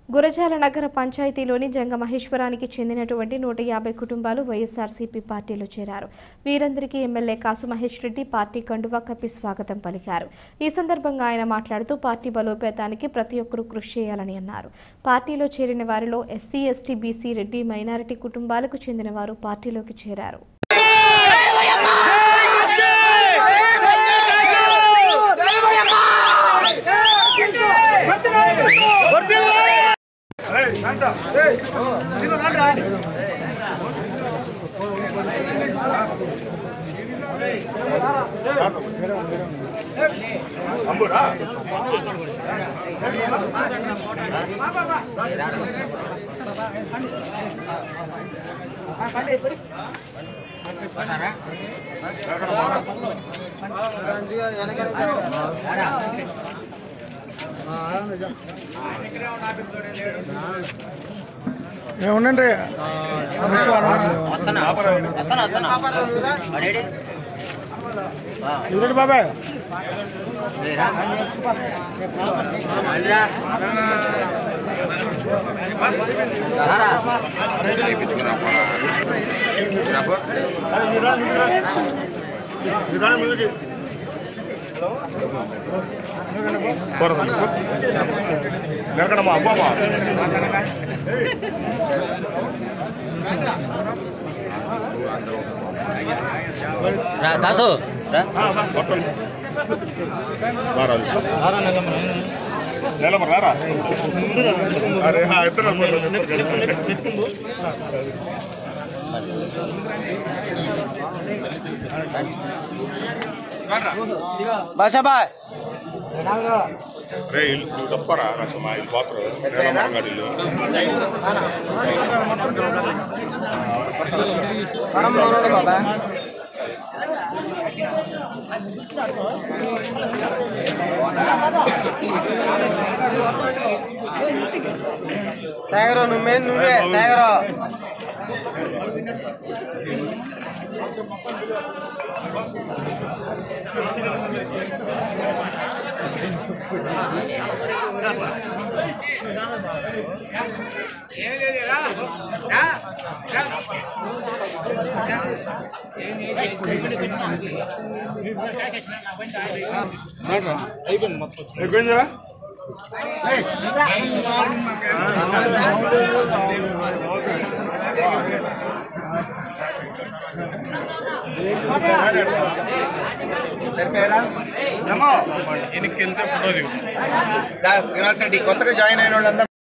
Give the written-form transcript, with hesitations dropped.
గురజాల నగర పంచాయతీలోని జంగమహేశ్వరానికి చెందినటువంటి 150 కుటుంబాలు వైఎస్ఆర్సీపీ పార్టీలో చేరారు. వీరందరికీ ఎమ్మెల్యే కాసు మహేష్ రెడ్డి పార్టీ కండువా కప్పి స్వాగతం పలికారు. ఈ సందర్భంగా ఆయన మాట్లాడుతూ పార్టీ బలోపేతానికి ప్రతి ఒక్కరూ కృషి చేయాలని అన్నారు. పార్టీలో చేరిన వారిలో SC, ST, BC, Reddy, minority కుటుంబాలకు చెందిన వారు పార్టీలోకి చేరారు. ఉండండి బాబాయ్ దాసు బాషాబాయ్ తప్పరా మా ఇల్లు పాత్ర గాడిలో టైగర్ నువ్వే టైగర్ అయిపోయిందిరా శ్రీనివాస్ రెడ్డి కొత్తగా జాయిన్ అయిన వాళ్ళందరూ